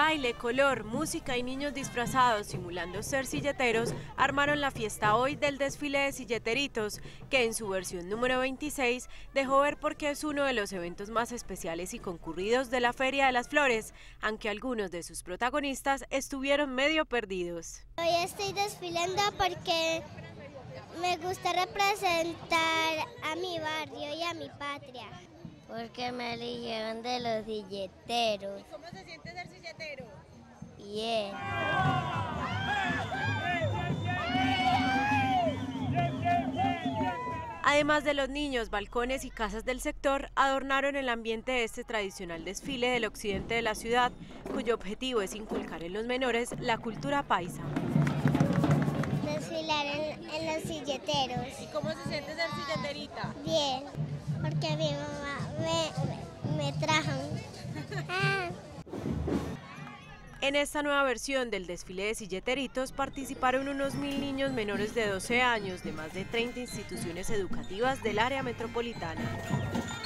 Baile, color, música y niños disfrazados simulando ser silleteros armaron la fiesta hoy del desfile de silleteritos, que en su versión número 26 dejó ver por qué es uno de los eventos más especiales y concurridos de la Feria de las Flores, aunque algunos de sus protagonistas estuvieron medio perdidos. Hoy estoy desfilando porque me gusta representar a mi barrio y a mi patria. Porque me eligieron de los silleteros. ¿Cómo se siente ser silletero? Bien. Además de los niños, balcones y casas del sector adornaron el ambiente de este tradicional desfile del occidente de la ciudad, cuyo objetivo es inculcar en los menores la cultura paisa. Desfilar en los silleteros. ¿Y cómo se siente ser silleterita? Bien, porque mi mamá me trajo. En esta nueva versión del desfile de silleteritos participaron unos 1000 niños menores de 12 años de más de 30 instituciones educativas del área metropolitana.